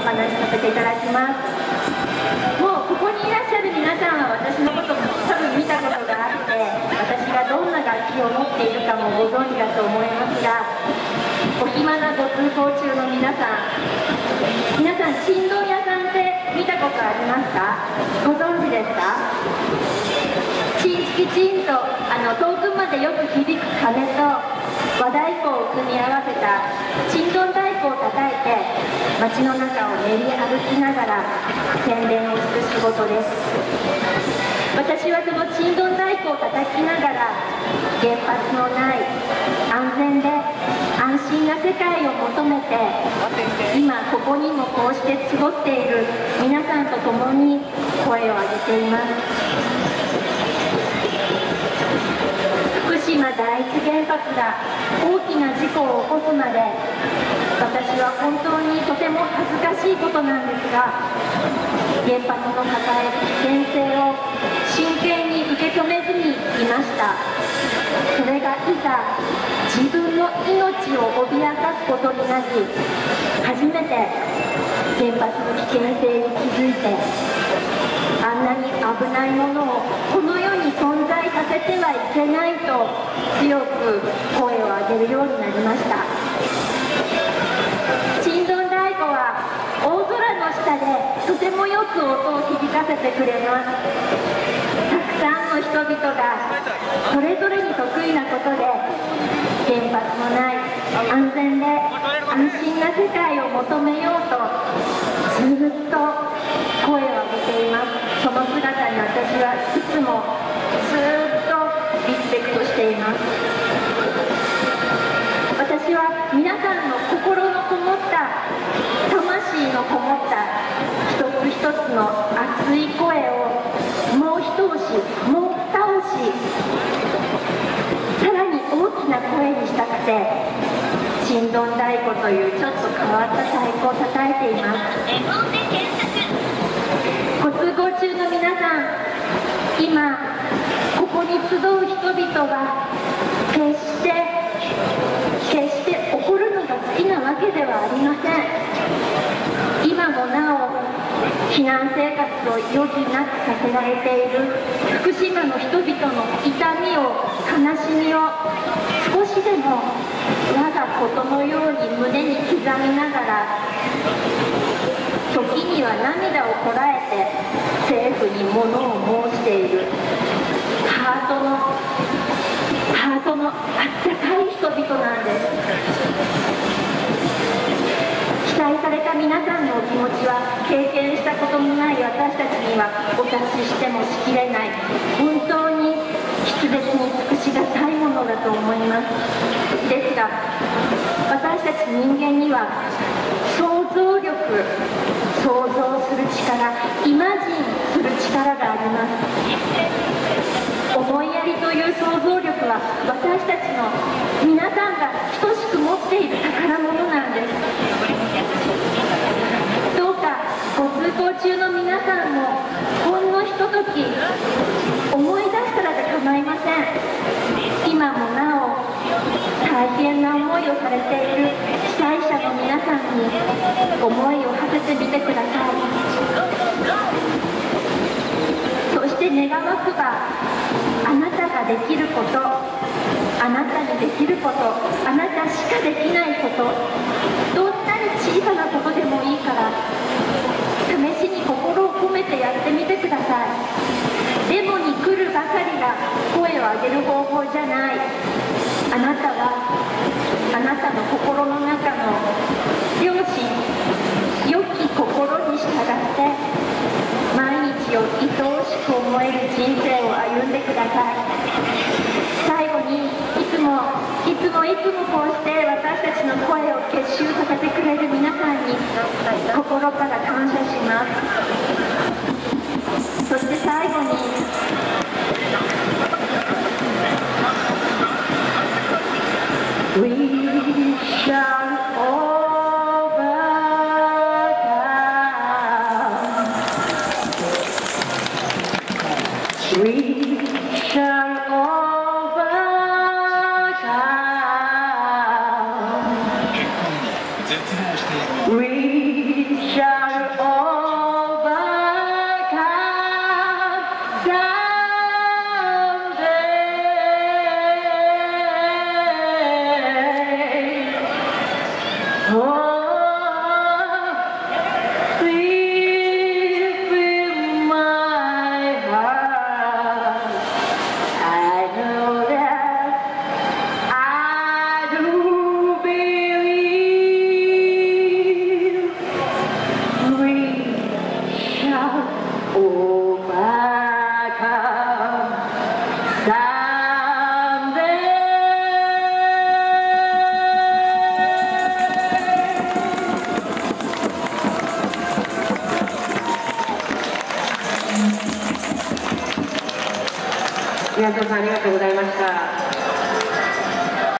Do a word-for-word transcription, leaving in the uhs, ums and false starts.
話しさせていただきます。もうここにいらっしゃる皆さんは私のことも多分見たことがあって、私がどんな楽器を持っているかもご存知だと思いますが、お暇なご通行中の皆さん、皆さん、ちんどん屋さんって見たことありますか？ご存知ですか？チンチキチンとあの遠くまでよく響く鐘と和太鼓を組み合わせたちんどん太鼓を叩いて街の中を練り歩きながら宣伝をする仕事です。私はそのちんどん太鼓を叩きながら原発のない安全で安心な世界を求めて今ここにもこうして集っている皆さんと共に声を上げています。福島第一原発が大きな事故を起こすまで私は本当にとても恥ずかしいことなんですが、原発の抱える危険性を真剣に受け止めずにいました。それがいざ自分の命を脅かすことになり、初めて原発の危険性に気づいて、あんなに危ないものをこの世に存在させてはいけないと強く声を上げるようになりました。ちんどん太鼓は大空の下でとてもよく音を響かせてくれます。たくさんの人々がそれぞれに得意なことで原発のない安全で安心な世界を求めようとずっと声を上げています。その姿に私はいつもずっとリスペクトしています。私は皆さんの心のこもった魂のこもった一つ一つの熱い声をもう一押しもう二押しさらに大きな声にしたくてちんどん太鼓というちょっと変わった太鼓を叩いています。ご通行中の皆さん、今ここに集う人々は決して決して怒るのが好きなわけではありません。今もなお避難生活を余儀なくさせられている福島の人々の痛みを悲しみを少しでも我がことのように胸に刻みながら、時には涙をこらえて政府に物を申しているハートのハートのあったかい人々なんです。被災された皆さんのお気持ちは経験したことのない私たちにはお察ししてもしきれない、本当に筆舌に尽くしがたいものだと思います。ですが私たち人間には想像力、想像する力、イマジンする力があります。思いやりという想像力は私たちの皆さんが等しく持っている宝物なんです。どうかご通行中の皆さんもほんのひととき思い出したらで構いません。今もなお大変な思いをされている被災者の皆さんに思いを馳せてみてください。そして願わくばあなたができること、あなたにできること、あなたしかできないこと、どんなに小さなことでもいいから試しに心を込めてやってみてください。デモに来るばかりが声を上げる方法じゃない。あなたはあなたの心の中の良心、良き心に従って毎日を愛おしく思える人生を歩んでください。最後にいつもいつもいつもこうして私たちの声を結集させてくれる皆さんに心から感謝します。そして最後にWe shall overcome. We shall overcome. We shall 宮田さん、ありがとうございました。